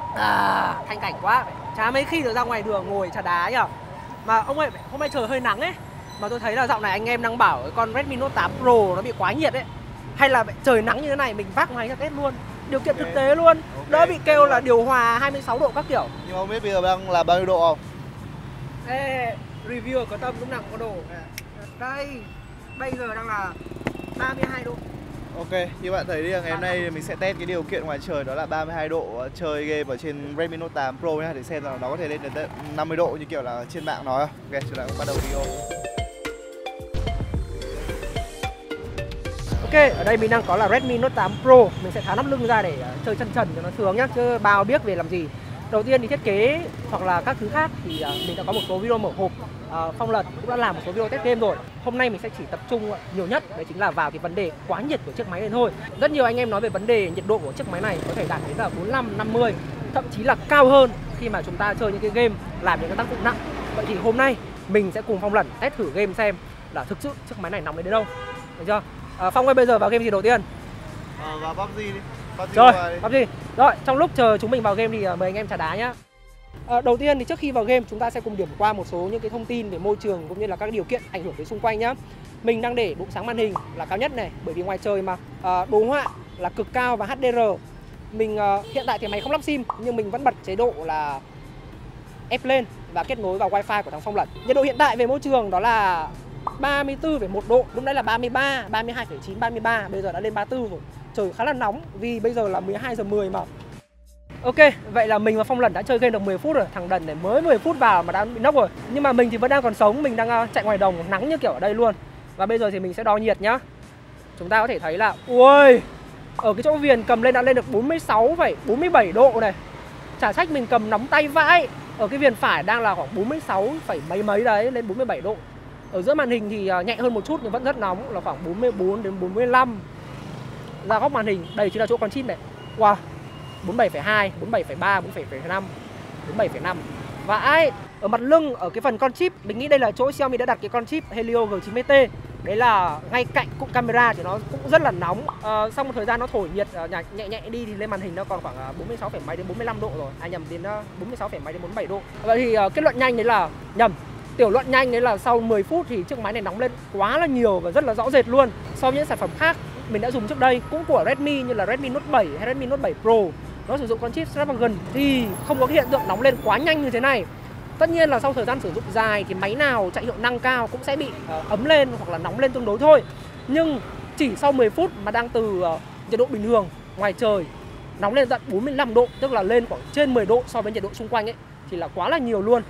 Thanh cảnh quá. Chả mấy khi được ra ngoài đường ngồi trà đá nhở. Mà ông ơi, hôm nay trời hơi nắng ấy. Mà tôi thấy là dạo này anh em đang bảo cái con Redmi Note 8 Pro nó bị quá nhiệt ấy. Hay là trời nắng như thế này mình vác máy ra test luôn. Điều kiện thực tế luôn. Đỡ bị kêu là điều hòa 26 độ các kiểu. Nhưng mà không biết bây giờ đang là bao nhiêu độ không? Ê, reviewer có tâm lúc nào cũng có đồ. Đây, bây giờ đang là 32 độ. Ok, như bạn thấy đi, ngày hôm nay mình sẽ test cái điều kiện ngoài trời đó là 32 độ chơi game ở trên Redmi Note 8 Pro nhá, để xem là nó có thể lên đến 50 độ như kiểu là trên mạng nói không? Ok, chúng ta bắt đầu video. Ok, ở đây mình đang có là Redmi Note 8 Pro. Mình sẽ tháo nắp lưng ra để chơi chân trần cho nó sướng nhá, chứ bao biết về làm gì. Đầu tiên thì thiết kế hoặc là các thứ khác thì mình đã có một số video mở hộp. Phong Lật cũng đã làm một số video test game rồi. Hôm nay mình sẽ chỉ tập trung nhiều nhất đấy chính là vào cái vấn đề quá nhiệt của chiếc máy này thôi. Rất nhiều anh em nói về vấn đề nhiệt độ của chiếc máy này có thể đạt đến là 45, 50, thậm chí là cao hơn khi mà chúng ta chơi những cái game làm những cái tác dụng nặng. Vậy thì hôm nay mình sẽ cùng Phong Lật test thử game xem là thực sự chiếc máy này nóng đến đâu. Được chưa? Phong ơi, bây giờ vào game gì đầu tiên? Vào PUBG đi. Rồi, PUBG. Rồi, trong lúc chờ chúng mình vào game thì mời anh em trà đá nhá. Đầu tiên thì trước khi vào game chúng ta sẽ cùng điểm qua một số những cái thông tin về môi trường cũng như là các điều kiện ảnh hưởng đến xung quanh nhá. Mình đang để độ sáng màn hình là cao nhất này, bởi vì ngoài trời mà. Đồ họa là cực cao và HDR. Mình hiện tại thì máy không lắp sim nhưng mình vẫn bật chế độ là ép lên và kết nối vào wifi của thằng Phong Lật. Nhiệt độ hiện tại về môi trường đó là 34,1 độ, lúc nãy là 33, 32,9, 33, bây giờ đã lên 34 rồi. Trời khá là nóng vì bây giờ là 12 giờ 10 mà. Ok, vậy là mình và Phong Lật đã chơi game được 10 phút rồi. Thằng Đần này mới 10 phút vào mà đã bị nốc rồi. Nhưng mà mình thì vẫn đang còn sống, mình đang chạy ngoài đồng nắng như kiểu ở đây luôn. Và bây giờ thì mình sẽ đo nhiệt nhá. Chúng ta có thể thấy là ui, ở cái chỗ viền cầm lên đã lên được 46,47 độ này. Chả trách mình cầm nóng tay vãi. Ở cái viền phải đang là khoảng 46 mấy mấy đấy, lên 47 độ. Ở giữa màn hình thì nhẹ hơn một chút nhưng vẫn rất nóng, là khoảng 44 đến 45. Ra góc màn hình, đây chính là chỗ con chip này. Wow, 47,2, 47,3, 47,5, 47,5. Vãi. Ở mặt lưng, ở cái phần con chip, mình nghĩ đây là chỗ Xiaomi đã đặt cái con chip Helio G90T. Đấy là ngay cạnh cụm camera thì nó cũng rất là nóng. Sau một thời gian nó thổi nhiệt nhẹ nhẹ đi thì lên màn hình nó còn khoảng 46 mấy đến 45 độ rồi. Nhầm, đến 46 mấy đến 47 độ. Vậy thì kết luận nhanh đấy là nhầm. Tiểu luận nhanh đấy là sau 10 phút thì chiếc máy này nóng lên quá là nhiều và rất là rõ rệt luôn. So với những sản phẩm khác mình đã dùng trước đây cũng của Redmi như là Redmi Note 7 hay Redmi Note 7 Pro, nó sử dụng con chip Snapdragon thì không có cái hiện tượng nóng lên quá nhanh như thế này. Tất nhiên là sau thời gian sử dụng dài thì máy nào chạy hiệu năng cao cũng sẽ bị ấm lên hoặc là nóng lên tương đối thôi. Nhưng chỉ sau 10 phút mà đang từ nhiệt độ bình thường ngoài trời nóng lên tận 45 độ, tức là lên khoảng trên 10 độ so với nhiệt độ xung quanh ấy, thì là quá là nhiều luôn.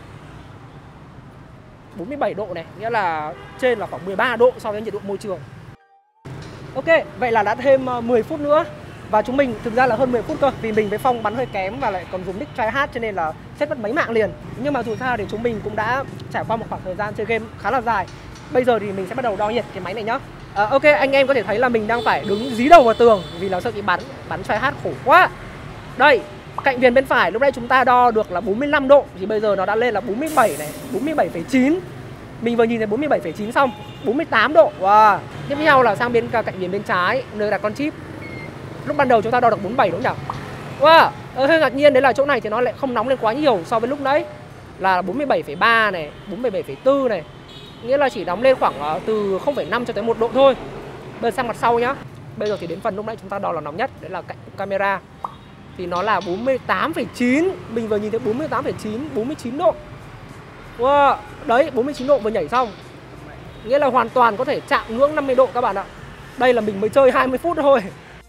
47 độ này, nghĩa là trên là khoảng 13 độ so với nhiệt độ môi trường. Ok, vậy là đã thêm 10 phút nữa. Và chúng mình thực ra là hơn 10 phút cơ, vì mình với Phong bắn hơi kém và lại còn dùng nick tryhard cho nên là chết mất mấy mạng liền. Nhưng mà dù sao thì chúng mình cũng đã trải qua một khoảng thời gian chơi game khá là dài. Bây giờ thì mình sẽ bắt đầu đo nhiệt cái máy này nhá. Ok, anh em có thể thấy là mình đang phải đứng dí đầu vào tường vì là sợ bị bắn tryhard khổ quá. Đây, cạnh viền bên phải lúc nãy chúng ta đo được là 45 độ thì bây giờ nó đã lên là 47 này, 47,9. Mình vừa nhìn thấy 47,9 xong, 48 độ. Wow. Tiếp theo là sang cạnh viền bên trái nơi đặt con chip. Lúc ban đầu chúng ta đo được 47 đúng không nhỉ? Wow, hơi ngạc nhiên đấy là chỗ này thì nó lại không nóng lên quá nhiều so với lúc nãy là 47,3 này, 47,4 này. Nghĩa là chỉ nóng lên khoảng từ 0,5 cho tới 1 độ thôi. Bây giờ sang mặt sau nhá. Bây giờ thì đến phần lúc nãy chúng ta đo là nóng nhất, đấy là cạnh camera. Thì nó là 48,9. Mình vừa nhìn thấy 48,9, 49 độ. Wow, đấy 49 độ vừa nhảy xong. Nghĩa là hoàn toàn có thể chạm ngưỡng 50 độ các bạn ạ. Đây là mình mới chơi 20 phút thôi.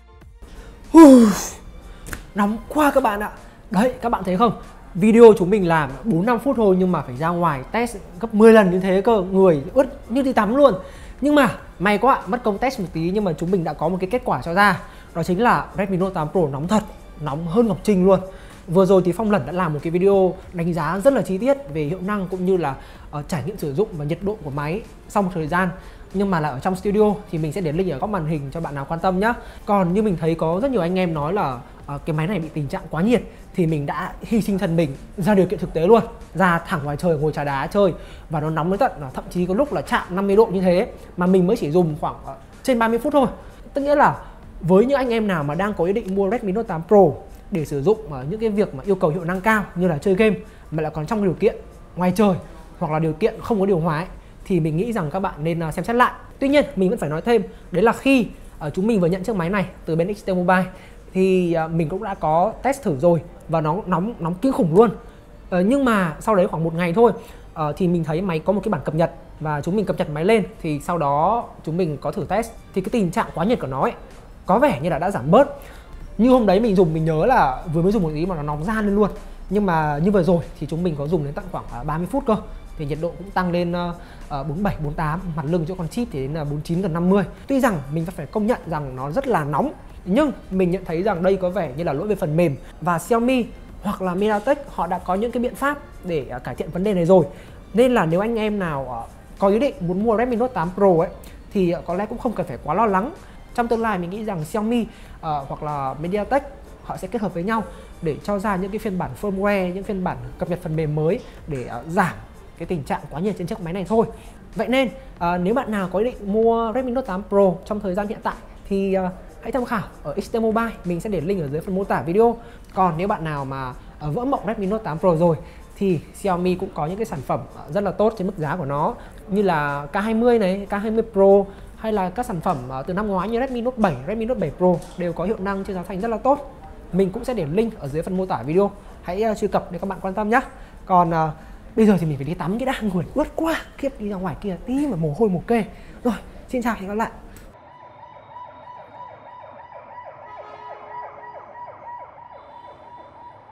Nóng quá các bạn ạ. Đấy, các bạn thấy không? Video chúng mình làm 4-5 phút thôi nhưng mà phải ra ngoài test gấp 10 lần như thế cơ. Người ướt như đi tắm luôn. Nhưng mà may quá, mất công test một tí nhưng mà chúng mình đã có một cái kết quả cho ra. Đó chính là Redmi Note 8 Pro nóng thật, nóng hơn Ngọc Trinh luôn. Vừa rồi thì Phong Lật đã làm một cái video đánh giá rất là chi tiết về hiệu năng cũng như là trải nghiệm sử dụng và nhiệt độ của máy sau một thời gian. Nhưng mà là ở trong studio thì mình sẽ để link ở góc màn hình cho bạn nào quan tâm nhé. Còn như mình thấy có rất nhiều anh em nói là cái máy này bị tình trạng quá nhiệt thì mình đã hy sinh thân mình ra điều kiện thực tế luôn, ra thẳng ngoài trời ngồi trà đá chơi và nó nóng đến tận thậm chí có lúc là chạm 50 độ như thế mà mình mới chỉ dùng khoảng trên 30 phút thôi. Tức nghĩa là với những anh em nào mà đang có ý định mua Redmi Note 8 Pro để sử dụng những cái việc mà yêu cầu hiệu năng cao như là chơi game mà lại còn trong điều kiện ngoài trời hoặc là điều kiện không có điều hòa ấy, thì mình nghĩ rằng các bạn nên xem xét lại. Tuy nhiên mình vẫn phải nói thêm, đấy là khi chúng mình vừa nhận chiếc máy này từ bên XT Mobile thì mình cũng đã có test thử rồi và nó nóng kinh khủng luôn. Nhưng mà sau đấy khoảng 1 ngày thôi thì mình thấy máy có một cái bản cập nhật và chúng mình cập nhật máy lên, thì sau đó chúng mình có thử test thì cái tình trạng quá nhiệt của nó ấy có vẻ như là đã giảm bớt. Như hôm đấy mình dùng, mình nhớ là vừa mới dùng một tí mà nó nóng ran lên luôn. Nhưng mà như vừa rồi thì chúng mình có dùng đến tận khoảng 30 phút cơ, thì nhiệt độ cũng tăng lên 47, 48, mặt lưng chỗ con chip thì đến 49 gần 50. Tuy rằng mình phải công nhận rằng nó rất là nóng, nhưng mình nhận thấy rằng đây có vẻ như là lỗi về phần mềm, và Xiaomi hoặc là MediaTek họ đã có những cái biện pháp để cải thiện vấn đề này rồi. Nên là nếu anh em nào có ý định muốn mua Redmi Note 8 Pro ấy thì có lẽ cũng không cần phải quá lo lắng. Trong tương lai mình nghĩ rằng Xiaomi hoặc là MediaTek họ sẽ kết hợp với nhau để cho ra những cái phiên bản firmware, những phiên bản cập nhật phần mềm mới để giảm cái tình trạng quá nhiệt trên chiếc máy này thôi. Vậy nên nếu bạn nào có ý định mua Redmi Note 8 Pro trong thời gian hiện tại thì hãy tham khảo ở XT Mobile, mình sẽ để link ở dưới phần mô tả video. Còn nếu bạn nào mà vỡ mộng Redmi Note 8 Pro rồi thì Xiaomi cũng có những cái sản phẩm rất là tốt trên mức giá của nó, như là K20 này, K20 Pro, hay là các sản phẩm từ năm ngoái như Redmi Note 7, Redmi Note 7 Pro đều có hiệu năng trên giá thành rất là tốt. Mình cũng sẽ để link ở dưới phần mô tả video, hãy truy cập để các bạn quan tâm nhé. Còn bây giờ thì mình phải đi tắm cái đã, người ướt quá, khiếp, đi ra ngoài kia tí mà mồ hôi mồ kê. Rồi, xin chào và hẹn gặp lại.